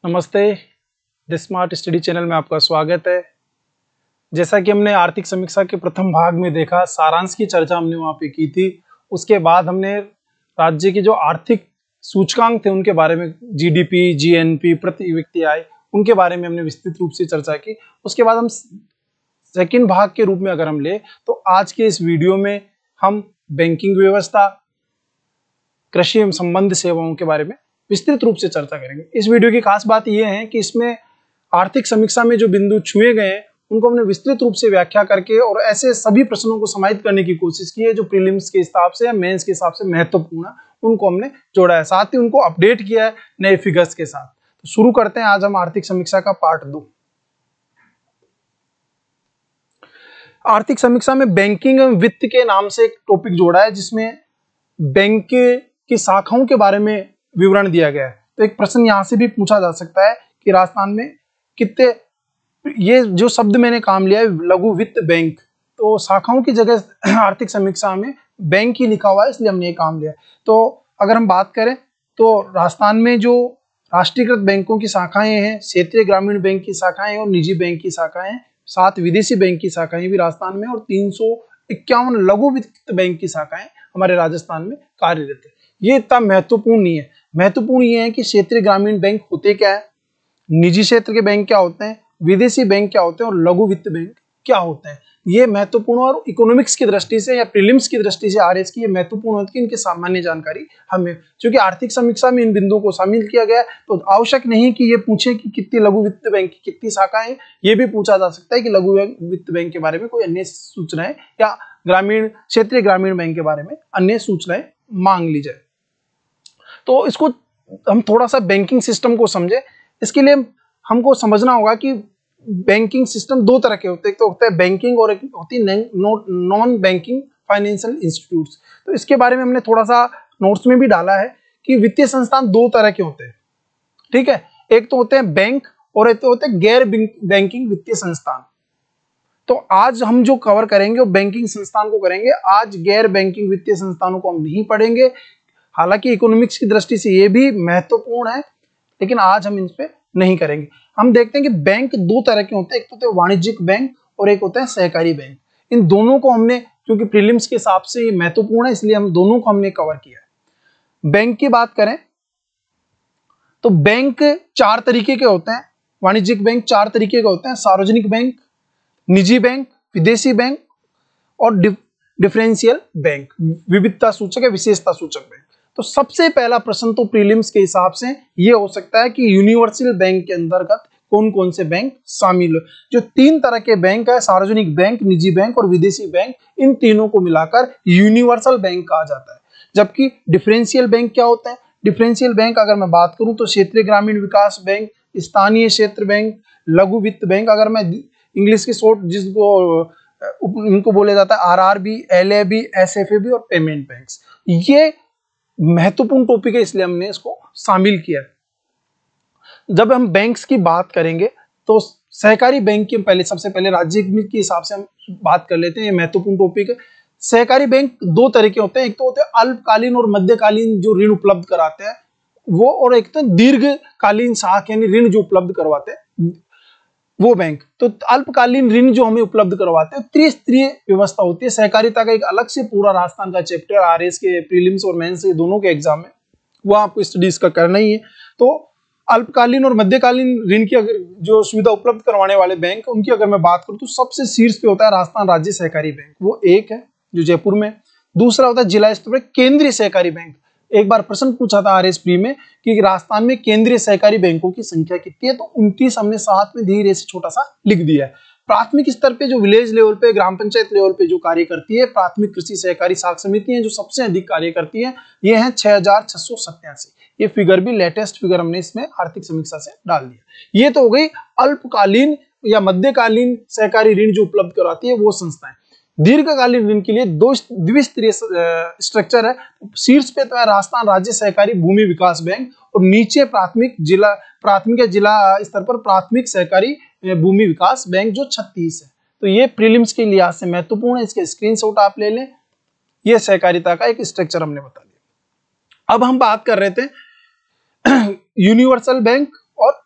नमस्ते, the smart study channel में आपका स्वागत है। जैसा कि हमने आर्थिक समीक्षा के प्रथम भाग में देखा, सारांश की चर्चा हमने वहाँ पे की थी। उसके बाद हमने राज्य के जो आर्थिक सूचकांक थे उनके बारे में, जीडीपी, जीएनपी, प्रति व्यक्ति आय, उनके बारे में हमने विस्तृत रूप से चर्चा की। उसके बाद हम सेकंड भाग के रूप में अगर हम ले तो आज के इस वीडियो में हम बैंकिंग व्यवस्था, कृषि एवं संबंध सेवाओं के बारे में विस्तृत रूप से चर्चा करेंगे। इस वीडियो की खास बात यह है कि इसमें आर्थिक समीक्षा में जो बिंदु छुए गए हैं उनको हमने विस्तृत रूप से व्याख्या करके और ऐसे सभी प्रश्नों को समाहित करने की कोशिश की है जो प्रीलिम्स के हिसाब से या मेंस के हिसाब से महत्वपूर्ण है, उनको हमने जोड़ा है। साथ ही उनको अपडेट किया है नए फिगर्स के साथ। तो शुरू करते हैं आज हम आर्थिक समीक्षा का पार्ट 2। आर्थिक समीक्षा में बैंकिंग एवं वित्त के नाम से एक टॉपिक जोड़ा है जिसमें बैंक की शाखाओं के बारे में विवरण दिया गया है। तो एक प्रश्न यहां से भी पूछा जा सकता है कि राजस्थान में कितने, ये जो शब्द मैंने काम लिया है लघु वित्त बैंक, तो शाखाओं की जगह आर्थिक समीक्षा में बैंक ही लिखा हुआ है, इसलिए हमने ये काम लिया है। तो अगर हम बात करें तो राजस्थान में जो राष्ट्रीयकृत बैंकों की शाखाएं हैं, क्षेत्रीय ग्रामीण बैंक की शाखाएं और निजी बैंक की शाखाएं, 7 विदेशी बैंक की शाखाएं भी राजस्थान में और 351 लघु वित्त बैंक की शाखाएं हमारे राजस्थान में कार्यरत है। ये इतना महत्वपूर्ण नहीं है। महत्वपूर्ण ये है कि क्षेत्रीय ग्रामीण बैंक होते क्या है, निजी क्षेत्र के बैंक क्या होते हैं, विदेशी बैंक क्या होते हैं और लघु वित्त बैंक क्या होते हैं। ये महत्वपूर्ण और इकोनॉमिक्स की दृष्टि से या प्रीलिम्स की दृष्टि से आरएस की ये महत्वपूर्ण होती है। इनकी सामान्य जानकारी हमें, क्योंकि आर्थिक समीक्षा में इन बिंदुओं को शामिल किया गया है तो आवश्यक नहीं कि ये पूछे कि कितनी लघु वित्त बैंक की कितनी शाखाएं हैं। ये भी पूछा जा सकता है कि लघु वित्त बैंक के बारे में कोई अन्य सूचनाएं या क्षेत्रीय ग्रामीण बैंक के बारे में अन्य सूचनाएं मांग ली जाए। तो इसको हम थोड़ा सा बैंकिंग सिस्टम को समझे, इसके लिए हमको समझना होगा कि बैंकिंग सिस्टम दो तरह के होते हैं। एक तो होता है बैंकिंग और एक होती है नॉन बैंकिंग फाइनेंशियल इंस्टीट्यूट्स। तो इसके बारे में हमने थोड़ा सा नोट्स में भी डाला है कि वित्तीय संस्थान दो तरह के होते हैं, ठीक है। एक तो होते हैं बैंक और एक तो होते हैं गैर बैंकिंग वित्तीय संस्थान। तो आज हम जो कवर करेंगे वो बैंकिंग संस्थान को करेंगे, आज गैर बैंकिंग वित्तीय संस्थानों को हम नहीं पढ़ेंगे। हालांकि इकोनॉमिक्स की दृष्टि से ये भी महत्वपूर्ण है, लेकिन आज हम इन पे नहीं करेंगे। हम देखते हैं कि बैंक दो तरह के होते हैं, एक तो होते हैं वाणिज्यिक बैंक और एक होता है सहकारी बैंक। इन दोनों को हमने, क्योंकि प्रीलिम्स के हिसाब से ये महत्वपूर्ण है, इसलिए हम दोनों को हमने कवर किया है। बैंक की बात करें तो बैंक 4 तरीके के होते हैं। वाणिज्यिक बैंक 4 तरीके के होते हैं: सार्वजनिक बैंक, निजी बैंक, विदेशी बैंक और डिफरेंशियल बैंक, विविधता सूचक या विशेषता सूचक बैंक। तो सबसे पहला प्रश्न तो प्रीलिम्स के हिसाब से ये हो सकता है कि यूनिवर्सल बैंक के अंतर्गत कौन कौन से बैंक शामिल है। जो 3 तरह के बैंक है, सार्वजनिक बैंक, निजी बैंक और विदेशी बैंक, इन तीनों को मिलाकर यूनिवर्सल बैंक कहा जाता है। जबकि डिफरेंशियल बैंक क्या होता है? डिफरेंशियल बैंक अगर मैं बात करूं तो क्षेत्रीय ग्रामीण विकास बैंक, स्थानीय क्षेत्र बैंक, लघु वित्त बैंक, अगर मैं इंग्लिश की शॉर्ट जिसको इनको बोला जाता है आरआरबी, एलएबी, एसएफएबी और पेमेंट बैंक्स। ये महत्वपूर्ण टॉपिक है, इसलिए हमने इसको शामिल किया है। जब हम बैंक्स की बात करेंगे तो सहकारी बैंक की सबसे पहले राज्य के हिसाब से हम बात कर लेते हैं। ये महत्वपूर्ण टॉपिक है। सहकारी बैंक 2 तरह के होते हैं, एक तो होते हैं अल्पकालीन और मध्यकालीन जो ऋण उपलब्ध कराते हैं वो, और एक तो दीर्घकालीन साख यानी ऋण जो उपलब्ध करवाते हैं वो बैंक। तो अल्पकालीन ऋण जो हमें उपलब्ध करवाते हैं, त्रिस्तरीय व्यवस्था होती है। सहकारिता का एक अलग से पूरा राजस्थान का चैप्टर आरएस के प्रीलिम्स और मेंस के दोनों के एग्जाम में वो आपको स्टडीज का करना ही है। तो अल्पकालीन और मध्यकालीन ऋण की अगर जो सुविधा उपलब्ध करवाने वाले बैंक, उनकी अगर मैं बात करूं तो सबसे शीर्ष पे होता है राजस्थान राज्य सहकारी बैंक, वो एक है जो जयपुर में। दूसरा होता है जिला स्तर पर केंद्रीय सहकारी बैंक। एक बार प्रश्न पूछा था आरएस प्री में कि राजस्थान में केंद्रीय सहकारी बैंकों की संख्या कितनी है, तो 29 हमने साथ में धीरे से छोटा सा लिख दिया है। प्राथमिक स्तर पे जो विलेज लेवल पे, ग्राम पंचायत लेवल पे जो कार्य करती है, प्राथमिक कृषि सहकारी साख समिति है जो सबसे अधिक कार्य करती है, ये है 6687। ये फिगर भी लेटेस्ट फिगर हमने इसमें आर्थिक समीक्षा से डाल दिया। ये तो हो गई अल्पकालीन या मध्यकालीन सहकारी ऋण जो उपलब्ध कराती है वो संस्थाएं। दीर्घकालीन ऋण के लिए 2 द्विस्तरीय स्ट्रक्चर है। शीर्ष पे तो है राजस्थान राज्य सहकारी भूमि विकास बैंक और नीचे प्राथमिक या जिला स्तर पर प्राथमिक सहकारी भूमि विकास बैंक जो 36 है। तो ये प्रीलिम्स के लिहाज से महत्वपूर्ण है, इसके स्क्रीनशॉट आप ले लें। ये सहकारिता का एक स्ट्रक्चर हमने बता दिया। अब हम बात कर रहे थे यूनिवर्सल बैंक और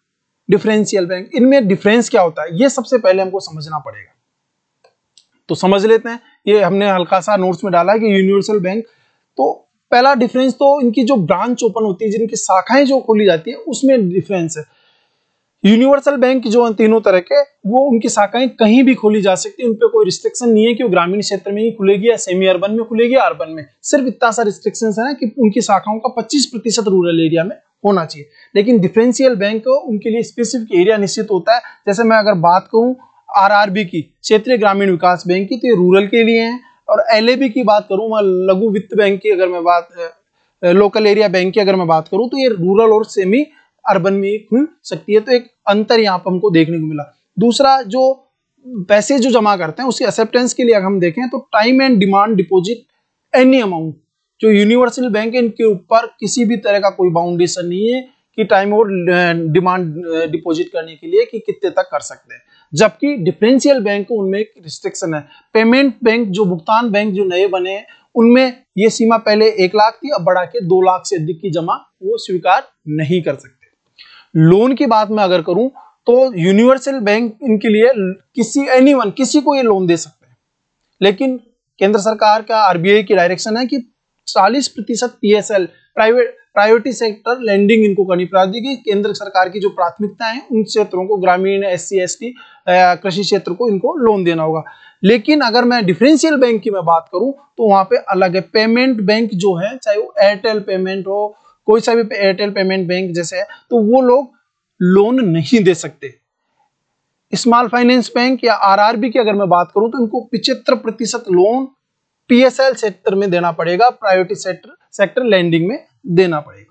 डिफरेंशियल बैंक, इनमें डिफरेंस क्या होता है ये सबसे पहले हमको समझना पड़ेगा। तो समझ लेते हैं, ये हमने हल्का सा नोट्स में डाला है कि यूनिवर्सल बैंक, तो पहला डिफरेंस तो इनकी जो ब्रांच ओपन होती है, जिनकी शाखाएं जो खोली जाती है उसमें डिफरेंस है। यूनिवर्सल बैंक जो तीनों तरह के, वो उनकी शाखाएं कहीं भी खोली जा सकती है, उन पे कोई रिस्ट्रिक्शन नहीं है कि वो ग्रामीण क्षेत्र में ही खुलेगी या सेमी अर्बन में खुलेगी या अर्बन में। सिर्फ इतना सा रिस्ट्रिक्शन है कि उनकी शाखाओं का 25% रूरल एरिया में होना चाहिए। लेकिन डिफरेंशियल बैंक उनके लिए स्पेसिफिक एरिया निश्चित होता है। जैसे मैं अगर बात करूं आरआरबी की, क्षेत्रीय ग्रामीण विकास बैंक की, तो ये रूरल के लिए है। और एलएबी की बात करूं मैं, लघु वित्त बैंक की अगर मैं बात, लोकल एरिया बैंक की अगर मैं बात करूं, तो ये रूरल और सेमी अर्बन में खुल सकती है। तो एक अंतर यहाँ पर हमको देखने को मिला। दूसरा, जो पैसे जो जमा करते हैं उसकी एक्सेप्टेंस के लिए अगर हम देखें तो time and demand deposit any amount, जो यूनिवर्सल बैंक है इनके ऊपर किसी भी तरह का कोई बाउंडेशन नहीं है कि टाइम और डिमांड डिपॉजिट करने के लिए कि कितने तक कर सकते हैं। जबकि डिफरेंशियल बैंक उनमें एक रिस्ट्रिक्शन है। पेमेंट बैंक, जो भुगतान बैंक जो नए बने हैं, उनमें ये सीमा पहले 1 लाख थी, अब बढ़ा के 2 लाख से अधिक की जमा वो स्वीकार नहीं कर सकते। लोन की बात मैं अगर करूं तो यूनिवर्सल बैंक इनके लिए किसी को ये लोन दे सकते हैं। लेकिन केंद्र सरकार का, आरबीआई की डायरेक्शन है कि 40% पीएसएल, प्रायोरिटी सेक्टर लैंडिंग इनको करनी पड़ेगी। केंद्र सरकार की जो प्राथमिकता है उन क्षेत्रों को, ग्रामीण, एससी एसटी, कृषि क्षेत्र को इनको लोन देना होगा। लेकिन अगर मैं डिफरेंशियल बैंक की मैं बात करूं तो वहां पे अलग है। पेमेंट बैंक जो है, चाहे वो एयरटेल पेमेंट हो, कोई सा भी एयरटेल पेमेंट बैंक जैसे है, तो वो लोग लोन नहीं दे सकते। स्मॉल फाइनेंस बैंक या आरआरबी की अगर मैं बात करूं तो इनको 75% लोन पीएसएल सेक्टर में देना पड़ेगा, प्रायोरिटी सेक्टर लैंडिंग में देना पड़ेगा।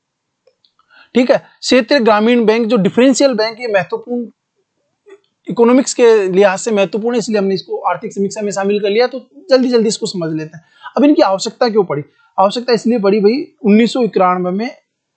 ठीक है। क्षेत्रीय ग्रामीण बैंक जो डिफरेंशियल बैंक, ये महत्वपूर्ण, इकोनॉमिक्स के लिहाज से महत्वपूर्ण है, इसलिए हमने इसको आर्थिक समीक्षा में शामिल कर लिया। तो जल्दी जल्दी इसको समझ लेते हैं। अब इनकी आवश्यकता क्यों पड़ी? आवश्यकता इसलिए पड़ी भाई, 1991 में,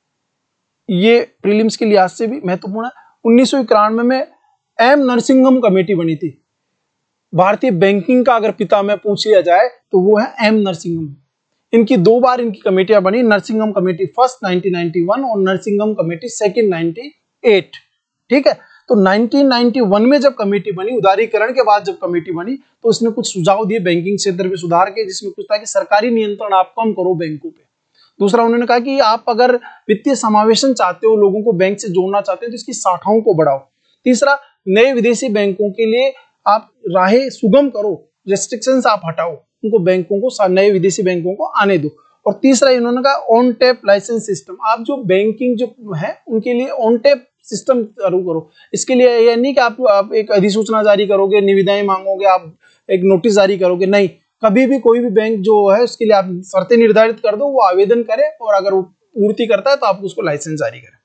ये प्रीलिम्स के लिहाज से भी महत्वपूर्ण है, 1991 में एम नरसिंघम कमेटी बनी थी। भारतीय बैंकिंग का अगर पिता में पूछ लिया जाए तो वो है एम नरसिंघम। इनकी 2 बार इनकी कमेटियां बनी, नरसिंघम कमेटी फर्स्ट 1991 और नरसिंघम कमेटी सेकंड 98। ठीक है। तो 1991 में जब कमेटी बनी, उदारीकरण के बाद जब कमेटी बनी, तो उसने कुछ सुझाव दिए बैंकिंग क्षेत्र में सुधार के, जिसमें कुछ था कि सरकारी नियंत्रण आप कम करो बैंकों पे। दूसरा, उन्होंने कहा कि आप अगर वित्तीय समावेशन चाहते हो, लोगों को बैंक से जोड़ना चाहते हो, तो इसकी शाखाओं को बढ़ाओ। तीसरा, नए विदेशी बैंकों के लिए आप राहें सुगम करो, रेस्ट्रिक्शंस आप हटाओ, उनको बैंकों को, नए विदेशी बैंकों को आने दो। और तीसरा, इन्होंने कहा ऑन टैप लाइसेंस सिस्टम, आप जो बैंकिंग जो है उनके लिए ऑन टैप सिस्टम चालू करो। इसके लिए यह नहीं कि आप एक अधिसूचना जारी करोगे, निविदाएं मांगोगे, आप एक नोटिस जारी करोगे, नहीं। कभी भी कोई भी बैंक जो है उसके लिए आप शर्तें निर्धारित कर दो, वो आवेदन करे, और अगर वो पूर्ति करता है तो आप उसको लाइसेंस जारी करें।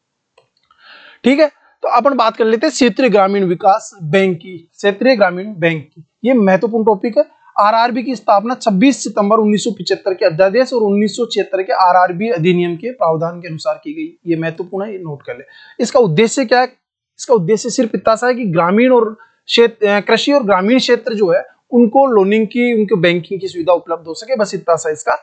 ठीक है। तो अपन बात कर लेते हैं क्षेत्रीय ग्रामीण विकास बैंक की, क्षेत्रीय ग्रामीण बैंक की। ये महत्वपूर्ण टॉपिक है। आरआरबी की स्थापना 26 सितंबर 1975 के अध्यादेश और 1976 के आरआरबी अधिनियम के प्रावधान के अनुसार की गई। ये महत्वपूर्ण है, ये नोट कर ले। इसका उद्देश्य क्या है? इसका उद्देश्य सिर्फ इतना सा है कि ग्रामीण और कृषि और ग्रामीण क्षेत्र जो है उनको लोनिंग की, उनको बैंकिंग की सुविधा उपलब्ध हो सके, बस इतना सा इसका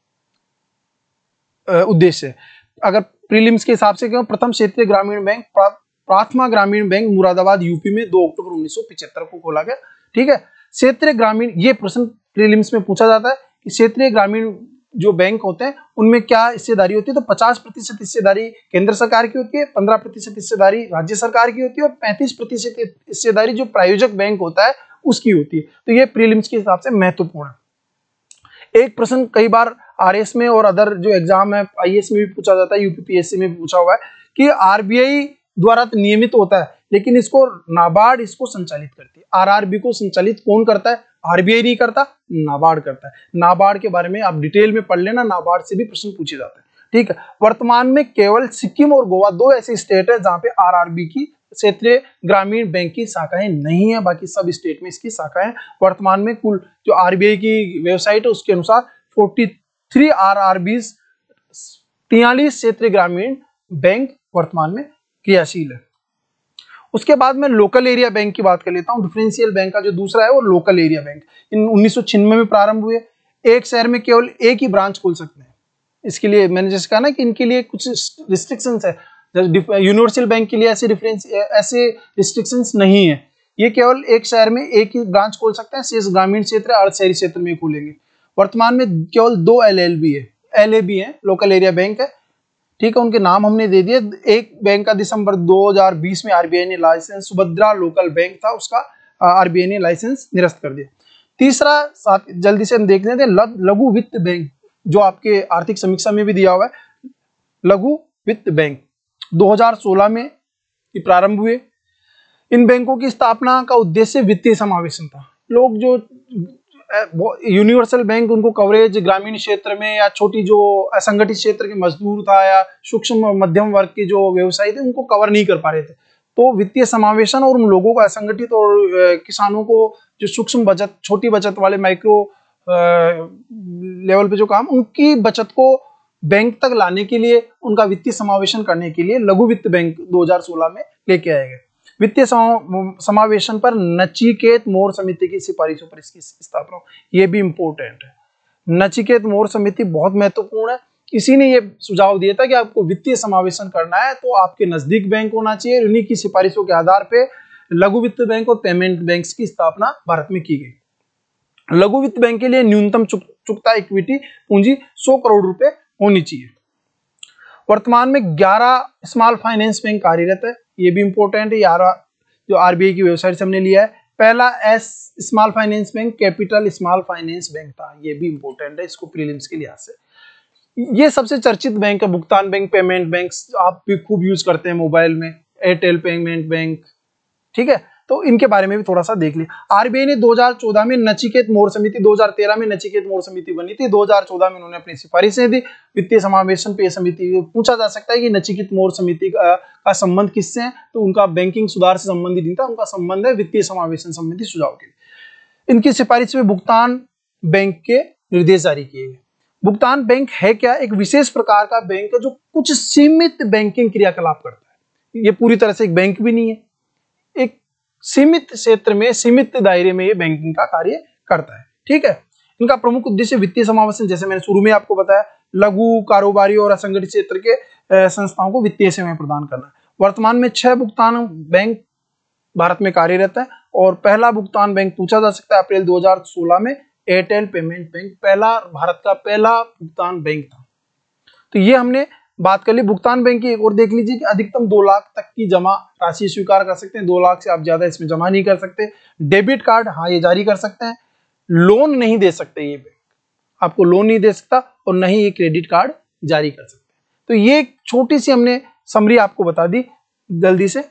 उद्देश्य है। अगर प्रीलिम्स के हिसाब से क्यों, प्रथम क्षेत्रीय ग्रामीण बैंक प्राथमा ग्रामीण बैंक मुरादाबाद यूपी में 2 अक्टूबर 1975 को खोला गया। ठीक है। क्षेत्रीय ग्रामीण, ये प्रश्न प्रीलिम्स में पूछा जाता है कि क्षेत्रीय ग्रामीण जो बैंक होते हैं उनमें क्या हिस्सेदारी होती है? तो 50% हिस्सेदारी केंद्र सरकार की होती है, 15% हिस्सेदारी राज्य सरकार की होती है, और 35% हिस्सेदारी जो प्रायोजक बैंक होता है उसकी होती है। तो ये प्रीलिम्स के हिसाब से महत्वपूर्ण है। एक प्रश्न कई बार आरएस में और अदर जो एग्जाम है, आईएएस में भी पूछा जाता है, यूपीपीएससी में भी पूछा हुआ है कि आरबीआई द्वारा तो नियमित होता है, लेकिन इसको नाबार्ड इसको संचालित करती है। आरआरबी को संचालित कौन करता है? आरबीआई नहीं करता, नाबार्ड करता है। नाबार्ड के बारे में आप डिटेल में पढ़ लेना, नाबार्ड से भी प्रश्न पूछे जाते हैं। ठीक है। वर्तमान में केवल सिक्किम और गोवा 2 ऐसे स्टेट है जहां पे आरआरबी की, क्षेत्रीय ग्रामीण बैंक की शाखाएं नहीं है, बाकी सब स्टेट में इसकी शाखाएं। वर्तमान में कुल जो आरबीआई की वेबसाइट है उसके अनुसार 43 आरआरबी, 43 क्षेत्रीय ग्रामीण बैंक वर्तमान में क्रियाशील है। उसके बाद में लोकल एरिया बैंक की बात कर लेता हूं। डिफरेंशियल बैंक का जो दूसरा है वो लोकल एरिया बैंक, इन 1996 में प्रारंभ हुए। एक शहर में केवल एक ही ब्रांच खोल सकते हैं। इसके लिए मैंने जैसे कहा ना कि इनके लिए कुछ रिस्ट्रिक्शंस है। यूनिवर्सल बैंक के लिए ऐसे रिस्ट्रिक्शंस नहीं है। ये केवल एक शहर में एक ही ब्रांच खोल सकते हैं, शेष ग्रामीण क्षेत्र अर्ध शहरी क्षेत्र में खोलेंगे। वर्तमान में केवल 2 LLB है, LAB है, लोकल एरिया बैंक है, ठीक है, उनके नाम हमने दे दिए। एक बैंक का दिसंबर 2020 में आरबीआई ने लाइसेंस, सुभद्रा लोकल बैंक था, उसका आरबीआई ने लाइसेंस निरस्त कर दिया। तीसरा जल्दी से हम देख लेते हैं, लघु वित्त बैंक, जो आपके आर्थिक समीक्षा में भी दिया हुआ है। लघु वित्त बैंक 2016 में प्रारंभ हुए। इन बैंकों की स्थापना का उद्देश्य वित्तीय समावेशन था। लोग जो यूनिवर्सल बैंक, उनको कवरेज ग्रामीण क्षेत्र में या छोटी जो असंगठित क्षेत्र के मजदूर था या सूक्ष्म मध्यम वर्ग के जो व्यवसायी थे, उनको कवर नहीं कर पा रहे थे। तो वित्तीय समावेशन और उन लोगों को, असंगठित और किसानों को, जो सूक्ष्म बचत, छोटी बचत वाले माइक्रो लेवल पे जो काम, उनकी बचत को बैंक तक लाने के लिए, उनका वित्तीय समावेशन करने के लिए लघु वित्त बैंक 2016 में लेके आए गए। वित्तीय समावेशन पर नचिकेत मोर समिति की सिफारिशों पर इसकी स्थापना, ये भी इंपॉर्टेंट है। नचिकेत मोर समिति बहुत महत्वपूर्ण है। इसी ने ये सुझाव दिया था कि आपको वित्तीय समावेशन करना है तो आपके नजदीक बैंक होना चाहिए। उन्हीं की सिफारिशों के आधार पर लघु वित्त बैंक और पेमेंट बैंक की स्थापना भारत में की गई। लघु वित्त बैंक के लिए न्यूनतम चुकता इक्विटी पूंजी 100 करोड़ रुपए होनी चाहिए। वर्तमान में 11 स्मॉल फाइनेंस बैंक कार्यरत है, ये भी इंपॉर्टेंट है। 11 जो आरबीआई की वेबसाइट से हमने लिया है। पहला S small finance bank capital small finance bank था, ये भी इंपॉर्टेंट है इसको प्रीलिम्स के लिहाज से। ये सबसे चर्चित बैंक है। भुगतान बैंक, पेमेंट बैंक आप भी खूब यूज करते हैं मोबाइल में, एयरटेल पेमेंट बैंक, ठीक है, तो इनके बारे में भी थोड़ा सा देख लिया। आरबीआई ने 2014 में नचिकेत मोर समिति, 2013 में नचिकेत मोर समिति बनी थी, 2014 में उन्होंने अपनी सिफारिशें दी वित्तीय समावेशन पे। समिति पूछा जा सकता है कि नचिकेत मोर समिति का संबंध किससे है, तो उनका बैंकिंग सुधार से संबंधित नहीं था, उनका संबंध है वित्तीय समावेशन संबंधी सुझाव के लिए। इनकी सिफारिश में भुगतान बैंक के निर्देश जारी किए गए। भुगतान बैंक है क्या? एक विशेष प्रकार का बैंक है जो कुछ सीमित बैंकिंग क्रियाकलाप करता है। ये पूरी तरह से एक बैंक भी नहीं है, एक सीमित क्षेत्र में, सीमित दायरे में ये बैंकिंग का कार्य करता है, ठीक है। इनका प्रमुख उद्देश्य वित्तीय समावेशन, जैसे मैंने शुरू में आपको बताया, लघु कारोबारी और असंगठित क्षेत्र के संस्थाओं को वित्तीय सेवाएं प्रदान करना। वर्तमान में 6 भुगतान बैंक भारत में कार्यरत है और पहला भुगतान बैंक पूछा जा सकता है अप्रैल 2016 में एयरटेल पेमेंट बैंक भारत का पहला भुगतान बैंक था। तो ये हमने बात कर ली भुगतान बैंक की। एक और देख लीजिए कि अधिकतम 2 लाख तक की जमा राशि स्वीकार कर सकते हैं, 2 लाख से आप ज्यादा इसमें जमा नहीं कर सकते। डेबिट कार्ड, हाँ, ये जारी कर सकते हैं। लोन नहीं दे सकते, ये बैंक आपको लोन नहीं दे सकता और न ही ये क्रेडिट कार्ड जारी कर सकते। तो ये एक छोटी सी हमने समरी आपको बता दी जल्दी से।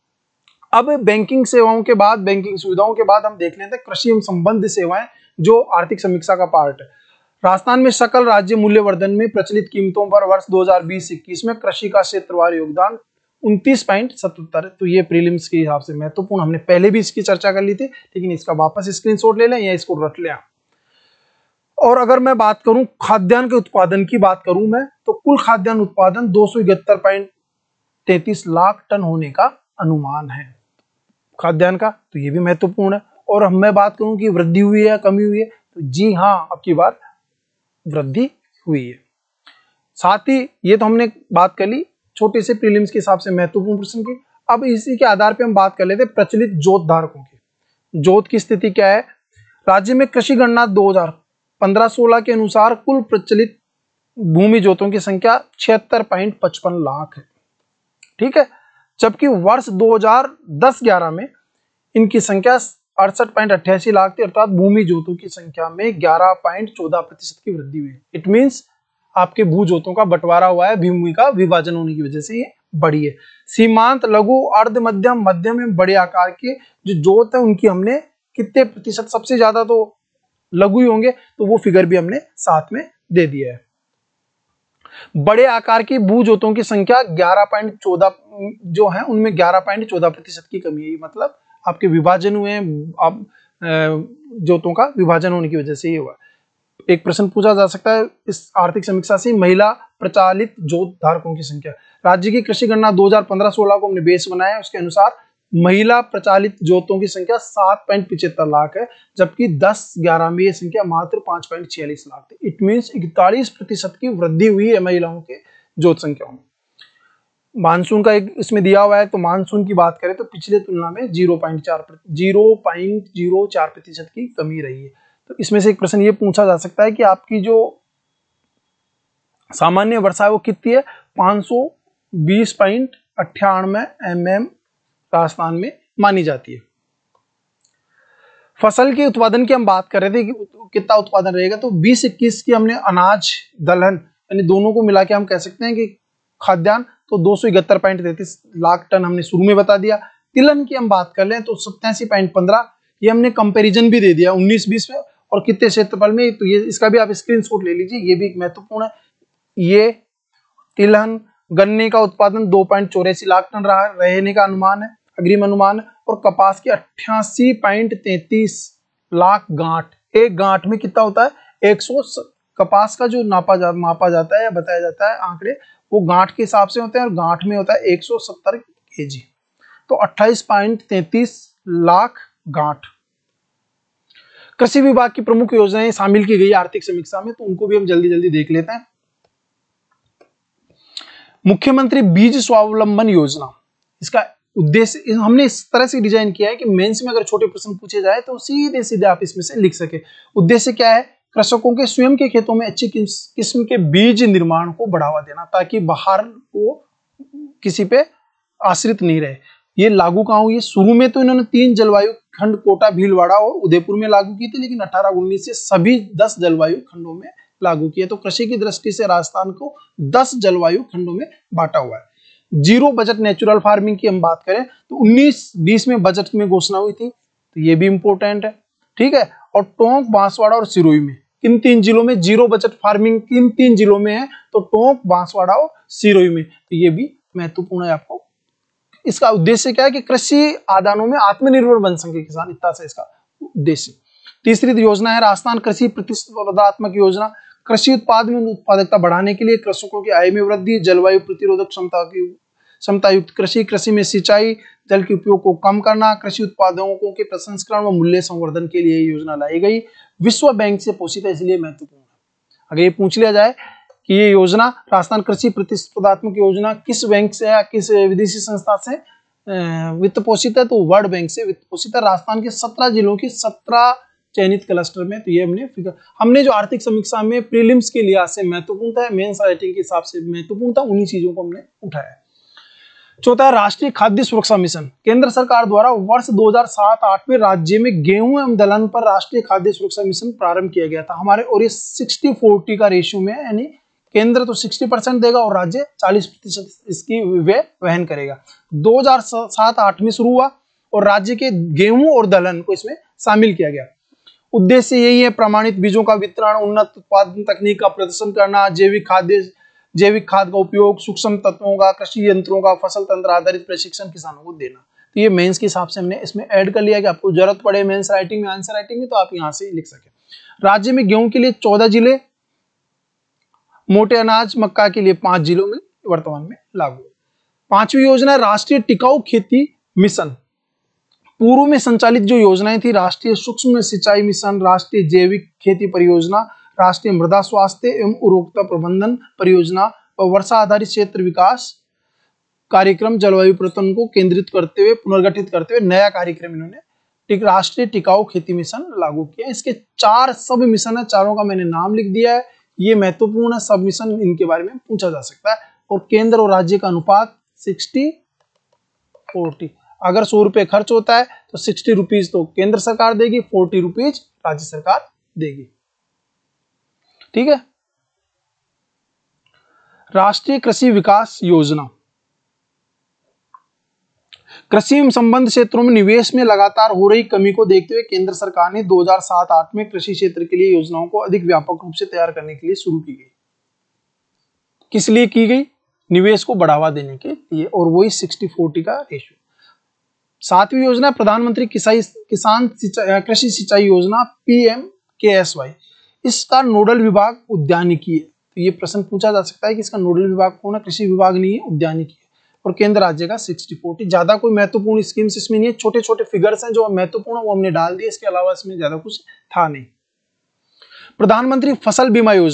अब बैंकिंग सेवाओं के बाद, बैंकिंग सुविधाओं के बाद हम देख लेते हैं कृषि एवं संबंधित सेवाएं, जो आर्थिक समीक्षा का पार्ट है। राजस्थान में सकल राज्य मूल्यवर्धन में प्रचलित कीमतों पर वर्ष 2020-21 में कृषि का क्षेत्रवार योगदान 29.77 है। तो ये प्रीलिम्स के हिसाब से महत्वपूर्ण, हमने पहले भी इसकी चर्चा कर ली थी, लेकिन इसका वापस स्क्रीनशॉट ले लें या इसको रट लें। और अगर मैं बात करूं खाद्यान्न के उत्पादन की बात करूं मैं, तो कुल खाद्यान्न उत्पादन 271.33 लाख टन होने का अनुमान है खाद्यान्न का, तो ये भी महत्वपूर्ण है। और मैं बात करूं कि वृद्धि हुई है या कमी हुई है, तो जी हाँ, अब की बार वृद्धि हुई है। साथ ही ये तो हमने बात कर ली छोटे से प्रीलिम्स के हिसाब से महत्वपूर्ण प्रश्न की। अब इसी के आधार पे हम बात कर लेते हैं प्रचलित जोत धारकों की। जोत की स्थिति क्या है? राज्य में कृषि गणना 2015-16 के अनुसार कुल प्रचलित भूमि जोतों की संख्या 76.55 लाख है, ठीक है, जबकि वर्ष 2010-11 में इनकी संख्या 68.88 लाख थी, अर्थात भूमि जोतों की संख्या में 11.14% की वृद्धि हुई। इट मींस आपके भू जोतों का बंटवारा हुआ है, भूमि का विभाजन होने की वजह से ये बढ़ी है। सीमांत, लघु, अर्ध मध्यम, मध्यम एवं बड़े आकार के जो जोत है उनकी हमने कितने प्रतिशत, सबसे ज्यादा तो लघु ही होंगे, तो वो फिगर भी हमने साथ में दे दिया है। बड़े आकार की भू जोतों की संख्या 11.14 जो है, उनमें 11.14% की कमी है। मतलब आपके विभाजन हुए हैं, आप जोतों का विभाजन होने की वजह से ये हुआ। एक प्रश्न पूछा जा सकता है इस आर्थिक समीक्षा से, महिला प्रचालित जोत धारकों की संख्या। राज्य की कृषि गणना 2015-16 को हमने बेस बनाया, उसके अनुसार महिला प्रचालित जोतों की संख्या 7.75 लाख है, जबकि 10-11 में यह संख्या मात्र 5.46 लाख थी। इट मींस 41% की वृद्धि हुई है महिलाओं के जोत संख्याओं में। मानसून का एक इसमें दिया हुआ है, तो मानसून की बात करें तो पिछले तुलना में 0.04% की कमी रही है। तो इसमें से एक प्रश्न ये पूछा जा सकता है कि आपकी जो सामान्य वर्षा है वो कितनी है, 520.98 mm राजस्थान में मानी जाती है। फसल के उत्पादन की हम बात कर रहे थे कि कितना उत्पादन रहेगा, तो 20-21 की हमने अनाज दलहन यानी दोनों को मिला के हम कह सकते हैं कि खाद्यान्न तो 271.33 लाख टन हमने शुरू में बता दिया। तिलहन की हम बात कर लें तो 87.15, ये हमने कंपैरिजन भी दे दिया 19-20 में और कितने क्षेत्रफल में, तो ये इसका भी आप स्क्रीनशॉट ले लीजिए, ये भी महत्वपूर्ण है। ये तिलहन गन्ने का उत्पादन 2.84 लाख टन रहने का अनुमान है, अग्रिम अनुमान है, और कपास के 88.33 लाख गांठ, एक गांठ में कितना होता है 100, कपास का जो मापा जाता है या बताया जाता है आंकड़े वो गांठ के हिसाब से होते हैं और गांठ में होता है 170 kg, तो 28.33 लाख गांठ। कृषि विभाग की प्रमुख योजनाएं शामिल की गई आर्थिक समीक्षा में, तो उनको भी हम जल्दी जल्दी देख लेते हैं। मुख्यमंत्री बीज स्वावलंबन योजना, इसका उद्देश्य हमने इस तरह से डिजाइन किया है कि मेंस में अगर छोटे प्रश्न पूछे जाए तो सीधे सीधे आप इसमें से लिख सके। उद्देश्य क्या है, कृषकों के स्वयं के खेतों में अच्छी किस्म के बीज निर्माण को बढ़ावा देना, ताकि बाहर वो किसी पे आश्रित नहीं रहे। ये लागू कहाँ हुई है, शुरू में तो इन्होंने 3 जलवायु खंड कोटा, भीलवाड़ा और उदयपुर में लागू की थी, लेकिन 18-19 से सभी 10 जलवायु खंडों में लागू किया। तो कृषि की दृष्टि से राजस्थान को 10 जलवायु खंडों में बांटा हुआ है। जीरो बजट नेचुरल फार्मिंग की हम बात करें तो 19-20 में बजट में घोषणा हुई थी, तो ये भी इंपॉर्टेंट है, ठीक है। और टोंक, बांसवाड़ा और सिरोही में, किन 3 जिलों में जीरो बजट फार्मिंग किन 3 जिलों में है, तो टोंक, बांसवाड़ा और सिरोही में, तो ये भी महत्वपूर्ण है आपको। इसका उद्देश्य क्या है कि कृषि आदानों में आत्मनिर्भर बन सके किसान, इतना से इसका उद्देश्य। तीसरी योजना है राजस्थान कृषि प्रतिस्पर्धात्मक योजना, कृषि उत्पाद में उत्पादकता बढ़ाने के लिए कृषकों की आय में वृद्धि, जलवायु प्रतिरोधक क्षमता युक्त कृषि, कृषि में सिंचाई जल के उपयोग को कम करना, कृषि उत्पादों के प्रसंस्करण व मूल्य संवर्धन के लिए योजना लाई गई। विश्व बैंक से पोषित है, इसलिए महत्वपूर्ण है। अगर ये पूछ लिया जाए कि ये योजना राजस्थान कृषि प्रतिस्पर्धात्मक योजना किस बैंक से या किस विदेशी संस्था से वित्त पोषित है, तो वर्ल्ड बैंक से वित्त पोषित है। राजस्थान के 17 जिलों की 17 चयनित क्लस्टर में, तो ये हमने जो आर्थिक समीक्षा में प्रीलिम्स के लिहाज से महत्वपूर्ण था, मेंस राइटिंग के हिसाब से महत्वपूर्ण था, उन्हीं चीजों को हमने उठाया। चौथा, राष्ट्रीय खाद्य सुरक्षा मिशन, केंद्र सरकार द्वारा वर्ष 2007-8 में राज्य में गेहूं एवं दलहन पर राष्ट्रीय खाद्य सुरक्षा मिशन प्रारंभ किया गया था हमारे, और ये 60-40 का रेशियो में, यानी केंद्र तो 60% देगा और राज्य 40% इसकी व्यय वहन करेगा। 2007-8 में शुरू हुआ और राज्य के गेहूं और दलहन को इसमें शामिल किया गया। उद्देश्य यही है, प्रमाणित बीजों का वितरण, उन्नत उत्पादन तकनीक का प्रदर्शन करना, जैविक खाद का उपयोग, सूक्ष्म तत्वों का, कृषि यंत्रों का, फसल तंत्र आधारित प्रशिक्षण किसानों को देना। तो ये मेंस के हिसाब से हमने इसमें ऐड कर लिया कि आपको जरूरत पड़े मेंस राइटिंग में, आंसर राइटिंग में, तो आप यहां से लिख सके। राज्य में गेहूं के लिए 14 जिले, मोटे अनाज मक्का के लिए 5 जिलों में वर्तमान में लागू। 5वीं योजना राष्ट्रीय टिकाऊ खेती मिशन। पूर्व में संचालित जो योजनाएं थी, राष्ट्रीय सूक्ष्म सिंचाई मिशन, राष्ट्रीय जैविक खेती परियोजना, राष्ट्रीय मृदा स्वास्थ्य एवं उर्वरकता प्रबंधन परियोजना और वर्षा आधारित क्षेत्र विकास कार्यक्रम, जलवायु परिवर्तन को केंद्रित करते हुए पुनर्गठित करते हुए नया कार्यक्रम इन्होंने राष्ट्रीय टिकाऊ खेती मिशन लागू किया। इसके 4 सब मिशन है, चारों का मैंने नाम लिख दिया है, ये महत्वपूर्ण है सब मिशन, इनके बारे में पूछा जा सकता है। और केंद्र और राज्य का अनुपात 60-40, अगर 100 रुपए खर्च होता है तो 60 रुपीज तो केंद्र सरकार देगी, 40 रुपीज राज्य सरकार देगी, ठीक है। राष्ट्रीय कृषि विकास योजना, कृषि एवं संबंध क्षेत्रों में निवेश में लगातार हो रही कमी को देखते हुए केंद्र सरकार ने 2007-8 में कृषि क्षेत्र के लिए योजनाओं को अधिक व्यापक रूप से तैयार करने के लिए शुरू की गई। किस लिए की गई, निवेश को बढ़ावा देने के लिए, और वही 60-40 का रेशियो। 7वीं योजना प्रधानमंत्री किसान कृषि सिंचाई योजना, PMKSY, इसका नोडल विभाग उद्यानिकी है। तो ये प्रश्न पूछा जा सकता है कि इसका नोडल विभाग कौन है, कृषि विभाग नहीं है, उद्यानिकी है। और केंद्र राज्य का 60-40, ज्यादा कोई महत्वपूर्ण स्कीम्स इसमें नहीं है, छोटे छोटे फिगर्स हैं जो महत्वपूर्ण वो हमने डाल दिए, इसके अलावा इसमें ज्यादा कुछ था नहीं। प्रधानमंत्री फसल बीमा योजना,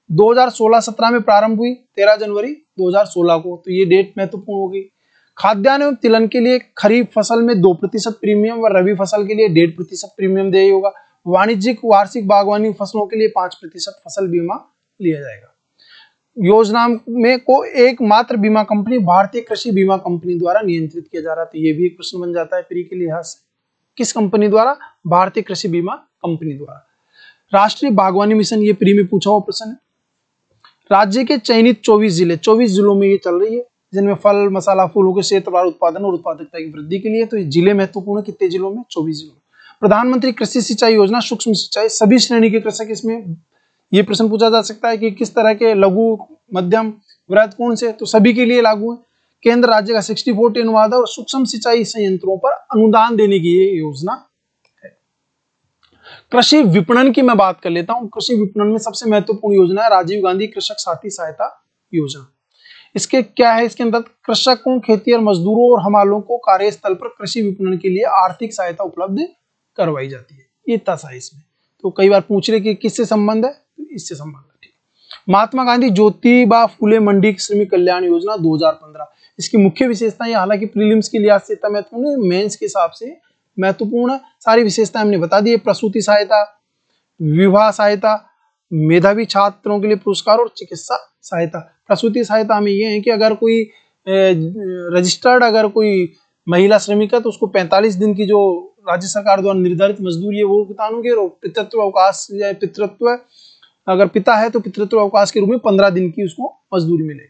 2016-17 में प्रारंभ हुई 13 जनवरी 2016 को, तो ये डेट महत्वपूर्ण होगी। खाद्यान्न एवं तिलहन के लिए खरीफ फसल में 2% प्रीमियम व रबी फसल के लिए 1.5% प्रीमियम देय होगा। वाणिज्यिक वार्षिक बागवानी फसलों के लिए 5% फसल बीमा लिया जाएगा। योजना में को एकमात्र बीमा कंपनी भारतीय कृषि बीमा कंपनी द्वारा नियंत्रित किया जा रहा है, तो ये भी एक प्रश्न बन जाता है प्री के लिहाज से। किस कंपनी द्वारा? भारतीय कृषि बीमा कंपनी द्वारा। राष्ट्रीय बागवानी मिशन, ये प्री में पूछा हुआ प्रश्न है। राज्य के चयनित 24 जिलों में ये चल रही है, जिनमें फल मसाला फूलों के क्षेत्रवार उत्पादन और उत्पादकता की वृद्धि के लिए, तो ये जिले महत्वपूर्ण है। कितने जिलों में? 24 जिलों में। प्रधानमंत्री कृषि सिंचाई योजना, सूक्ष्म सिंचाई, सभी श्रेणी के कृषक इसमें, ये प्रश्न पूछा जा सकता है कि किस तरह के लघु मध्यम वृहत कौन से, तो सभी के लिए लागू है। केंद्र राज्य का 60-40 अनुवाद है और सूक्ष्म सिंचाई संयंत्रों पर अनुदान देने की ये योजना है। कृषि विपणन की मैं बात कर लेता हूं। कृषि विपणन में सबसे महत्वपूर्ण योजना है राजीव गांधी कृषक साथी सहायता योजना। इसके क्या है? इसके अंदर कृषकों, खेतिहर मजदूरों और हमालों को कार्यस्थल पर कृषि विपणन के लिए आर्थिक सहायता उपलब्ध करवाई जाती है। ये इतना सा है इसमें। तो कई बार पूछ रहे कि किससे संबंध है, तो इससे संबंध है। ठीक। महात्मा गांधी ज्योतिबा फुले मंडी श्रमिक कल्याण योजना 2015। इसकी मुख्य विशेषता ये, हालांकि प्रीलिम्स के लिहाज से इतना महत्वपूर्ण है, मेंस के हिसाब से महत्वपूर्ण है। सारी विशेषताएं हमने बता दी है। प्रसूति सहायता, विवाह सहायता, मेधावी छात्रों के लिए पुरस्कार और चिकित्सा सहायता। प्रसूति सहायता में ये है कि अगर कोई रजिस्टर्ड अगर कोई महिला श्रमिक है तो उसको 45 दिन की जो राज्य सरकार द्वारा निर्धारित मजदूरी है वो भुगतान होगी। और पितृत्व अवकाश या पितृत्व, अगर पिता है तो पितृत्व अवकाश के रूप में 15 दिन की उसको मजदूरी मिलेगी।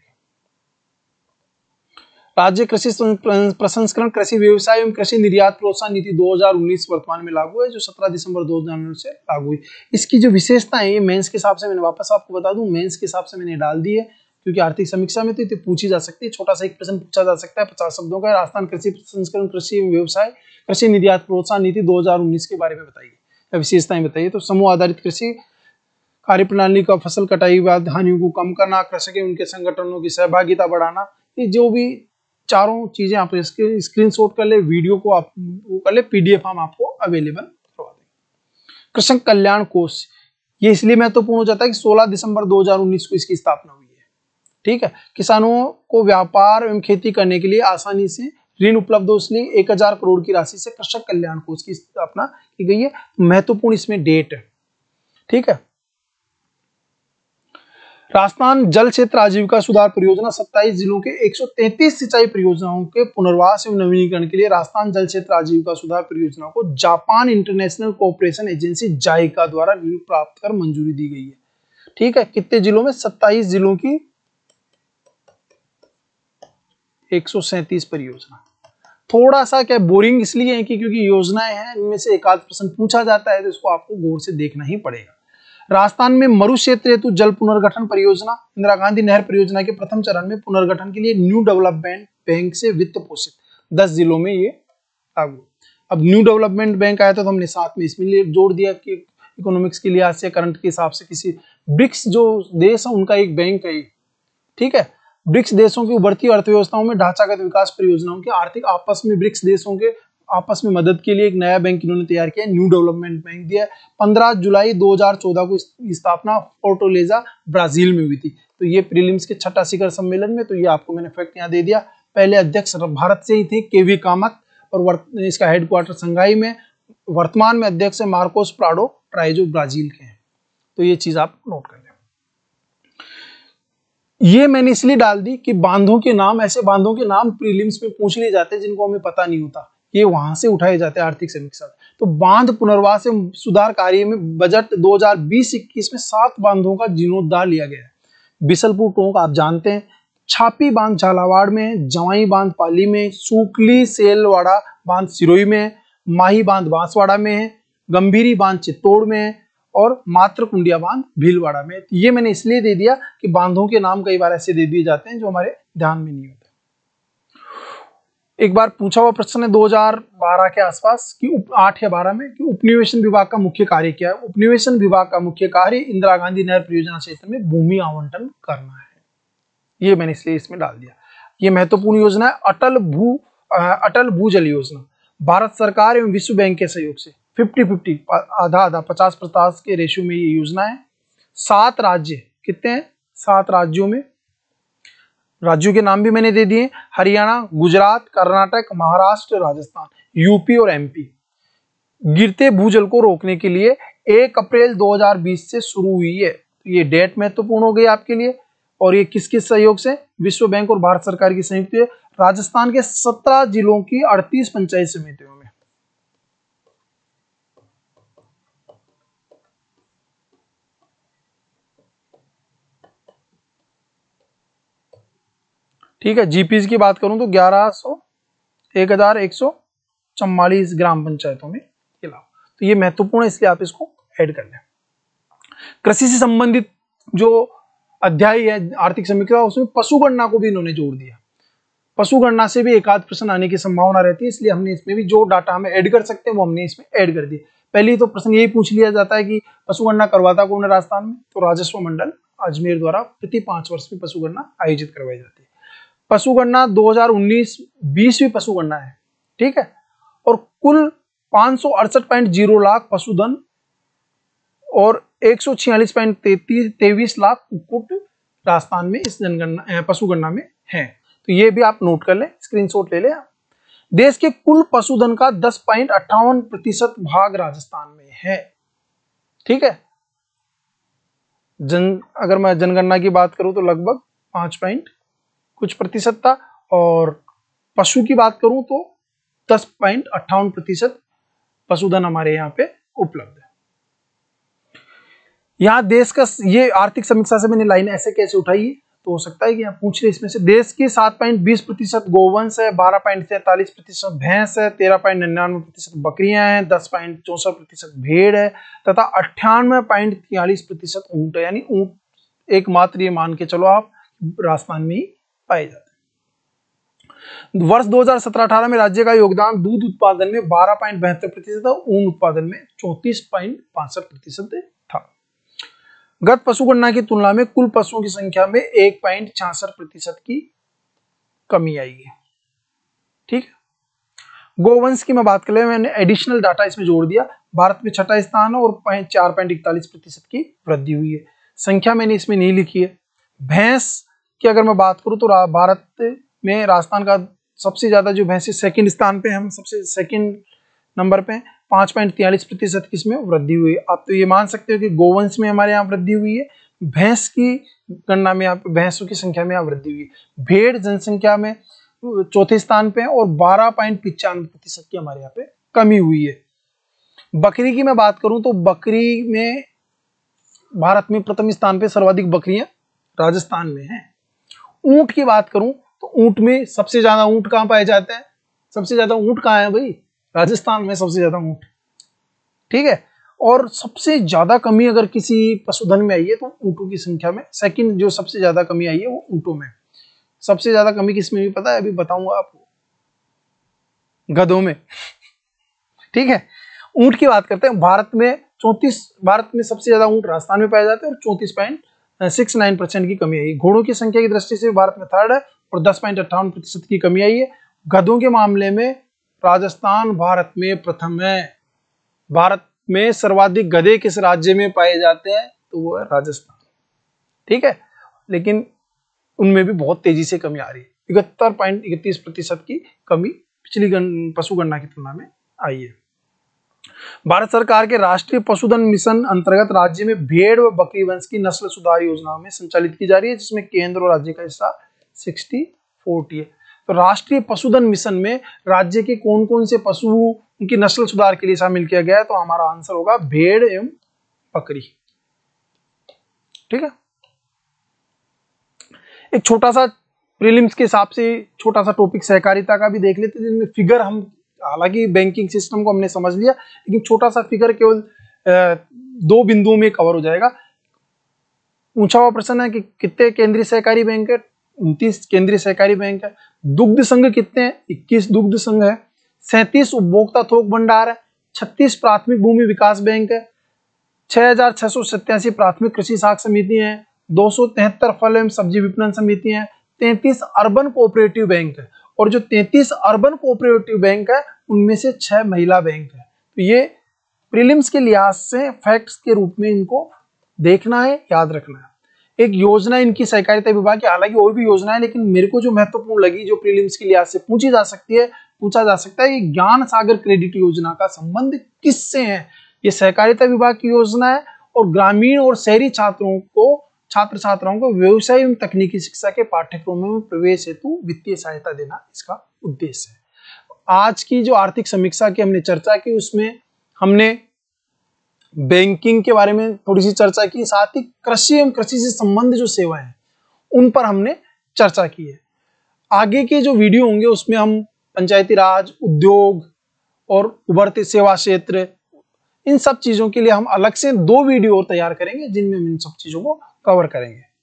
राज्य कृषि प्रसंस्करण, कृषि व्यवसाय एवं कृषि निर्यात प्रोत्साहन नीति 2019 वर्तमान में लागू है, जो 17 दिसंबर 2019 से लागू हुई। इसकी जो विशेषता है, ये मेंस के हिसाब से, मैंने वापस आपको बता दूं, मेंस के हिसाब से मैंने डाल दी है, क्योंकि आर्थिक समीक्षा में तो पूछी जा सकती है। छोटा सा एक प्रश्न पूछा जा सकता है 50 शब्दों का। राजस्थान कृषि प्रसंस्करण, कृषि व्यवसाय, कृषि निर्यात प्रोत्साहन नीति 2019 के बारे में बताइए, या विशेषताएं बताइए। तो समूह आधारित कृषि कार्यप्रणाली का फसल कटाई बाद हानियों को कम करना, कृषक उनके संगठनों की सहभागिता बढ़ाना, ये जो भी चारों चीजें आप इसके स्क्रीनशॉट कर ले, वीडियो को आप वो कर ले, पीडीएफ हम आपको अवेलेबल करवा देंगे। कृषक कल्याण कोष, ये इसलिए महत्वपूर्ण हो जाता है कि 16 दिसंबर 2019 को इसकी स्थापना हुई है। ठीक है। किसानों को व्यापार एवं खेती करने के लिए आसानी से ऋण उपलब्ध हो, इसलिए 1000 करोड़ की राशि से कृषक कल्याण कोष की स्थापना की गई है। महत्वपूर्ण इसमें डेट है। ठीक है। राजस्थान जल क्षेत्र आजीविका सुधार परियोजना 27 जिलों के 133 सिंचाई परियोजनाओं के पुनर्वास एवं नवीनीकरण के लिए राजस्थान जल क्षेत्र आजीविका सुधार परियोजना को Japan International Cooperation Agency JICA द्वारा ऋण प्राप्त कर मंजूरी दी गई है। ठीक है। कितने जिलों में? 27 जिलों की 137 परियोजना। थोड़ा सा क्या बोरिंग इसलिए है कि क्योंकि योजनाएं हैं, इनमें से एक आध प्रश्न पूछा जाता है, तो इसको आपको गौर से देखना ही पड़ेगा। राजस्थान में मरु क्षेत्र हेतु जल पुनर्गठन परियोजना, इंदिरा गांधी नहर परियोजना के प्रथम चरण में पुनर्गठन के लिए न्यू डेवलपमेंट बैंक से वित्त पोषित 10 जिलों में ये लागू। अब न्यू डेवलपमेंट बैंक आया था तो हमने साथ में इसमें जोड़ दिया कि इकोनॉमिक्स के लिहाज से, करंट के हिसाब से, किसी ब्रिक्स जो देश है उनका एक बैंक है। ठीक है। ब्रिक्स देशों की उभरती अर्थव्यवस्थाओं में ढांचागत विकास परियोजनाओं के आर्थिक आपस में, ब्रिक्स देशों के आपस में मदद के लिए एक नया बैंक इन्होंने तैयार किया, न्यू डेवलपमेंट बैंक दिया। 15 जुलाई 2014 को स्थापना फोर्टोलेजा ब्राजील में हुई थी। तो ये प्रीलिम्स के छठा शिखर सम्मेलन में, तो ये आपको मैंने फैक्ट यहाँ दे दिया। पहले अध्यक्ष भारत से ही थे, केवी कामत, और इसका हेडक्वार्टर संघाई में। वर्तमान में अध्यक्ष है मार्कोस प्राडो ट्राइजो, ब्राजील के हैं। तो ये चीज आप नोट कर लें। ये मैंने इसलिए डाल दी कि बांधों के नाम, ऐसे बांधों के नाम प्रीलिम्स में पूछ लिए जाते हैं जिनको हमें पता नहीं होता, ये वहां से उठाए जाते हैं आर्थिक समीक्षा। तो बांध पुनर्वास एवं सुधार कार्य में बजट 2020-21 में 7 बांधों का जीर्णोद्धार लिया गया है। बिसलपुर टोंक आप जानते हैं, छापी बांध झालावाड़ में, जवाई बांध पाली में, सूकली सेलवाड़ा बांध सिरोही में, माही बांध बांसवाड़ा में है, गंभीरी बांध चित्तौड़ में है, और मात्र कुंडिया बांध भीलवाड़ा में। ये मैंने इसलिए दे दिया कि बांधों के नाम कई बार ऐसे दे दिए जाते हैं जो हमारे ध्यान में नहीं होते। एक बार पूछा हुआ प्रश्न है 2012 के आसपास कि 8 या 12 में कि उपनिवेशन विभाग का मुख्य कार्य क्या है। उपनिवेशन विभाग का मुख्य कार्य इंदिरा गांधी नहर परियोजना क्षेत्र में भूमि आवंटन करना है। ये मैंने इसलिए इसमें डाल दिया। ये महत्वपूर्ण योजना है अटल भूजल योजना। भारत सरकार एवं विश्व बैंक के सहयोग से 50-50 आधा 50% के रेशियो में ये योजना है। 7 राज्य कितने हैं? 7 राज्यों में। राज्यों के नाम भी मैंने दे दिए, हरियाणा, गुजरात, कर्नाटक, महाराष्ट्र, राजस्थान, यूपी और एमपी। गिरते भूजल को रोकने के लिए 1 अप्रैल 2020 से शुरू हुई है। ये डेट महत्वपूर्ण हो गई आपके लिए। और ये किस किस सहयोग से? विश्व बैंक और भारत सरकार की संयुक्त है। राजस्थान के 17 जिलों की 38 पंचायत समितियों में। ठीक है, जीपीज की बात करूं तो 1144 ग्राम पंचायतों में ये लाभ। तो ये महत्वपूर्ण है, इसलिए आप इसको ऐड कर लें। कृषि से संबंधित जो अध्याय है आर्थिक समीक्षा, उसमें पशु गणना को भी इन्होंने जोड़ दिया। पशु गणना से भी एक आध प्रश्न आने की संभावना रहती है, इसलिए हमने इसमें भी जो डाटा हमें ऐड कर सकते हैं वो हमने इसमें ऐड कर दिया। पहले तो प्रश्न यही पूछ लिया जाता है कि पशु गणना करवाता कौन है राजस्थान में? तो राजस्व मंडल अजमेर द्वारा प्रति 5 वर्ष में पशु गणना आयोजित करवाई जाती है। पशु गणना 2019-20 भी पशु गणना है, ठीक है। और कुल 568.0 लाख पशुधन और 146.23 लाख कुक्कुट राजस्थान में इस जनगणना पशु गणना में है। तो ये भी आप नोट कर लें, स्क्रीनशॉट ले लें। देश के कुल पशुधन का 10.58% भाग राजस्थान में है, ठीक है। अगर मैं जनगणना की बात करूं तो लगभग 5 पॉइंट कुछ प्रतिशत था, और पशु की बात करूं तो 10.58% पशुधन हमारे यहाँ पे उपलब्ध है। यहाँ देश का ये आर्थिक समीक्षा से मैंने लाइन ऐसे कैसे उठाई है, तो हो सकता है कि आप पूछ रहे इसमें से। देश की 7.20% गोवंश है, 12.43% भैंस है, 13.99% बकरियां हैं, 10.64% भेड़ है तथा 98.43% ऊंट है। यानी ऊंट एकमात्र ये मान के चलो आप राजस्थान में ही पाए जाते हैं। वर्ष 2017-18 में राज्य का योगदान दूध उत्पादन में 12.72% और ऊन उत्पादन में 34.65% था। गत पशु गणना की तुलना में कुल पशुओं की संख्या में 1.66% की कमी आई है, ठीक है। गोवंश की मैं बात कर ले, मैंने एडिशनल डाटा इसमें जोड़ दिया। भारत में 6ठा स्थान है और 4.41% की वृद्धि हुई है। संख्या मैंने इसमें नहीं लिखी है। भैंस की अगर मैं बात करूं तो भारत में राजस्थान का सबसे ज्यादा जो भैंस सेकंड स्थान पे, हम सबसे सेकंड नंबर पे 5.43% की इसमें वृद्धि हुई है। आप तो ये मान सकते हो कि गोवंश में हमारे यहाँ वृद्धि हुई है, भैंस की गणना में यहाँ पे भैंसों की संख्या में यहाँ वृद्धि हुई है। भेड़ जनसंख्या में 4थे स्थान पे और 12.95% की हमारे यहाँ पे कमी हुई है। बकरी की मैं बात करूं तो बकरी में भारत में प्रथम स्थान पे सर्वाधिक बकरियां राजस्थान में हैं। ऊंट की बात करूं तो ऊंट में सबसे ज्यादा ऊंट कहां पाए जाते हैं? सबसे ज्यादा ऊंट कहां है भाई? राजस्थान में सबसे ज्यादा ऊंट, ठीक है। और सबसे ज्यादा कमी अगर किसी पशुधन में आई है तो ऊंटों की संख्या में सेकंड जो सबसे ज्यादा कमी आई है वो ऊंटों में। सबसे ज्यादा कमी किसमें भी पता है? अभी बताऊंगा आपको, गधों में, ठीक है। ऊंट की बात करते हैं। भारत में सबसे ज्यादा ऊंट राजस्थान में पाए जाते हैं और 34.69% की कमी आई। घोड़ों की संख्या की दृष्टि से भारत में थर्ड है और 10.58% की कमी आई है। गधों के मामले में राजस्थान भारत में प्रथम है। भारत में सर्वाधिक गधे किस राज्य में पाए जाते हैं? तो वो है राजस्थान, ठीक है। लेकिन उनमें भी बहुत तेजी से कमी आ रही है। 71.31% की कमी पिछली पशु गणना की तुलना में आई है। भारत सरकार के राष्ट्रीय पशुधन मिशन अंतर्गत राज्य में भेड़ व बकरी वंश की नस्ल सुधार योजना में संचालित की जा रही है, जिसमें केंद्र और राज्य का हिस्सा 60-40 है। तो राष्ट्रीय पशुधन मिशन में राज्य के कौन कौन से पशु उनकी नस्ल सुधार के लिए शामिल किया गया है? तो हमारा आंसर होगा भेड़ एवं बकरी, ठीक है। एक छोटा सा प्रीलिम्स के हिसाब से छोटा सा टॉपिक सहकारिता का भी देख लेते हैं, जिसमें फिगर हम, हालांकि बैंकिंग सिस्टम को हमने समझ लिया, लेकिन छोटा सा फिगर केवल 2 बिंदुओं में कवर हो जाएगा। पूछा हुआ प्रश्न है कि कितने केंद्रीय सहकारी बैंक है? 29 केंद्रीय सहकारी बैंक है। दुग्ध संघ कितने हैं? 21 दुग्ध संघ है। 37 उपभोक्ता थोक भंडार है। 36 प्राथमिक भूमि विकास बैंक है। 6687 प्राथमिक कृषि साख समितियां हैं। 273 फल एवं सब्जी विपणन समितियां हैं। 33 अर्बन कोऑपरेटिव बैंक है, और जो 33 अर्बन कोऑपरेटिव बैंक है उनमें से 6 महिला बैंक है। तो ये प्रीलिम्स के लिहाज से फैक्ट्स के रूप में इनको देखना है, याद रखना है। एक योजना इनकी सहकारिता विभाग की, हालांकि और भी योजना है, लेकिन मेरे को जो महत्वपूर्ण लगी, जो प्रीलिम्स के लिहाज से पूछा जा सकता है, ये ज्ञान सागर क्रेडिट योजना का संबंध किससे है। ये सहकारिता विभाग की योजना है और ग्रामीण और शहरी छात्र छात्राओं को व्यवसाय एवं तकनीकी शिक्षा के पाठ्यक्रमों में प्रवेश हेतु वित्तीय सहायता देना इसका उद्देश्य है। आज की जो आर्थिक समीक्षा की हमने चर्चा की, उसमें हमने बैंकिंग के बारे में थोड़ी सी चर्चा की, साथ ही कृषि एवं कृषि से संबंधित जो सेवाएं हैं उन पर हमने चर्चा की है। आगे के जो वीडियो होंगे उसमें हम पंचायती राज, उद्योग और उभरते सेवा क्षेत्र, इन सब चीजों के लिए हम अलग से 2 वीडियो और तैयार करेंगे, जिनमें हम इन सब चीजों को कवर करेंगे।